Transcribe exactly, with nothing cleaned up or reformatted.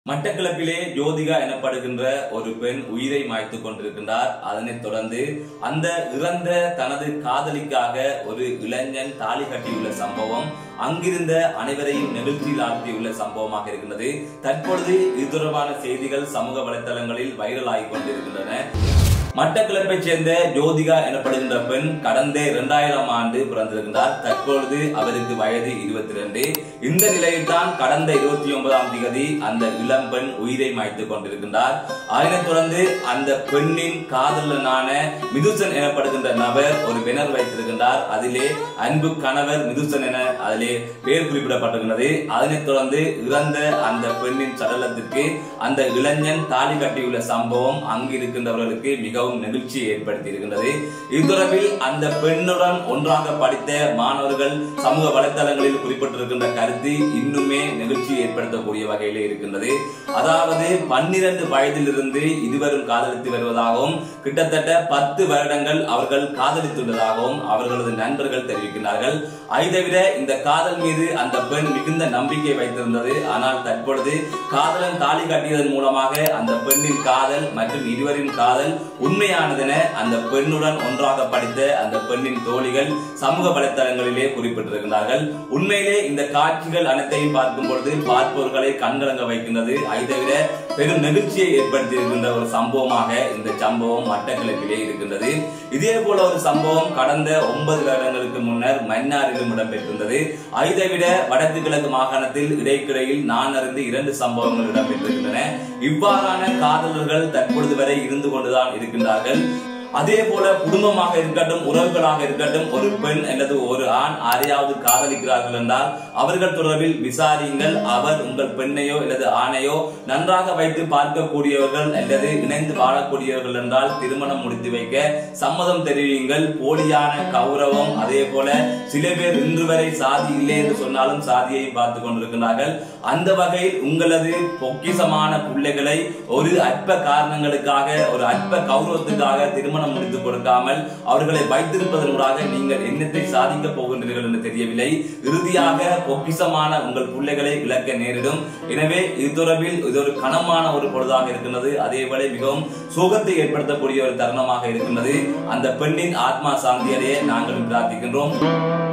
மட்டக்களப்பிலே ஜோதிகா எனப்படுகின்ற ஒரு பெண் உயிரை மாய்த்துக் கொண்டிருக்கின்றார். அதனைத் தொடர்ந்து அந்த இறந்த தனது காதலிக்காக ஒரு இளைஞன் தாலி கட்டியுள்ள சம்பவம் அங்கிருந்த அனைவரையும் நெகிழ்ச்சியில் ஆழ்த்தியுள்ள சம்பவமாக இருக்கின்றது. தற்பொழுது இது தொடர்பான செய்திகள் சமூக வலைதளங்களில் வைரலாகிக் கொண்டிருக்கின்றன. மட்டக்களப்பை சேர்ந்த ஜோதிகா எனப்படுகின்ற பெண் கடந்த இரண்டாயிரம் ஆண்டு பிறந்திருக்கின்றார். தற்பொழுது அவருக்கு வயது இருபத்தி இரண்டு. இந்த நிலையில் தான் கடந்த இருபத்தி ஒன்பதாம் தேதி அந்த இளம் பெண் உயிரை மாய்த்துக் கொண்டிருக்கின்றார். அதனைத் தொடர்ந்து அந்த பெண்ணின் காதலனான மிதுசன் எனப்படுகின்ற நபர் ஒரு பெனர் வைத்திருக்கின்றார். அதிலே அன்பு கணவர் மிதுசன் என அதிலே பெயர் குறிப்பிடப்பட்டிருக்கிறது. அதனைத் தொடர்ந்து இறந்த அந்த பெண்ணின் சடலத்திற்கு அந்த இளைஞன் தாலி கட்டியுள்ள சம்பவம் அங்கு இருக்கின்றவர்களுக்கு மிக நெகிழ்ச்சியை ஏற்படுத்தி இருக்கின்றது. இது தொடர்பில் அந்த பெண்ணுடன் ஒன்றாக படித்த மாணவர்கள் சமூக வலைதளங்களில் குறிப்பிட்டிருக்கின்ற கருத்து இன்னுமே நெகிழ்ச்சியை ஏற்படுத்தக்கூடிய வகையிலே இருக்கின்றது. அதாவது பன்னிரண்டு வயதிலிருந்து இதுவரும் காதலித்து வருவதாகவும் கிட்டத்தட்ட பத்து வருடங்கள் அவர்கள் காதலித்துள்ளதாகவும் அவர்களது நண்பர்கள் தெரிவிக்கிறார்கள். அதை தவிர இந்த காதல் மீது அந்த பெண் மிகுந்த நம்பிக்கை வைத்திருந்தது. ஆனால் தற்பொழுது காதலன் தாலி கட்டியதன் மூலமாக அந்த பெண்ணின் காதல் மற்றும் இருவரின் காதல் உண்மையானதென அந்த பெண்ணுடன் ஒன்றாக படித்த அந்த பெண்ணின் தோழிகள் சமூக வலைதளங்களிலே குறிப்பிட்டிருக்கிறார்கள். உண்மையிலே இந்த காட்சிகள் அனைத்தையும் பார்க்கும் பொழுது பார்ப்பவர்களை கண்கலங்க வைக்கின்றது. அதை தவிர பெரும் நெகிழ்ச்சியை ஏற்படுத்தி இருக்கின்ற ஒரு சம்பவமாக இந்த சம்பவம் மட்டக்களப்பிலே இருக்கின்றது. இதே போல ஒரு சம்பவம் கடந்த ஒன்பது வருடங்களுக்கு முன்னர் மன்னாரிலும் இடம்பெற்றிருந்தது. அதை தவிர வடக்கு கிழக்கு மாகாணத்தில் இடைக்கிடையில் நான் அறிந்து இரண்டு சம்பவங்கள் இடம்பெற்றிருக்கின்றன. இவ்வாறான காதலர்கள் தற்பொழுது வரை இருந்து கொண்டுதான் இருக்கின்றார்கள். அதே போல குடும்பமாக இருக்கட்டும், உறவுகளாக இருக்கட்டும், ஒரு பெண் அல்லது ஒரு ஆண் யாரையாவது காதலிக்கிறார்கள் என்றால் அவர்கள் தொடர்பில் விசாரியுங்கள். அவர் உங்கள் பெண்ணையோ அல்லது ஆணையோ நன்றாக வைத்து பார்க்கக்கூடியவர்கள் அல்லது இணைந்து வாழக்கூடியவர்கள் என்றால் திருமணம் முடித்து வைக்க சம்மதம் தெரிவியுங்கள். போலியான கௌரவம், அதே போல சில பேர் இன்று வரை சாதி இல்லை என்று சொன்னாலும் சாதியை பார்த்து கொண்டிருக்கிறார்கள். அந்த வகையில் உங்களது பொக்கிசமான பிள்ளைகளை ஒரு அற்ப காரணங்களுக்காக, ஒரு அற்ப கௌரவத்துக்காக திருமணம் முடித்துக் கொடுக்காமல் அவர்களை வைத்திருப்பதனூடாக நீங்கள் என்னத்தை சாதிக்க போகின்றீர்கள் என்று தெரியவில்லை. இறுதியாக பொக்கிசமான உங்கள் பிள்ளைகளை இழக்க நேரிடும். எனவே இது தொடர்பில் இது ஒரு கனமான ஒரு பொழுதாக இருக்கின்றது. அதேவேளை மிகவும் சோகத்தை ஏற்படுத்தக்கூடிய ஒரு தருணமாக இருக்கின்றது. அந்த பெண்ணின் ஆத்மா சாந்தி அடைய நாங்கள் பிரார்த்திக்கின்றோம்.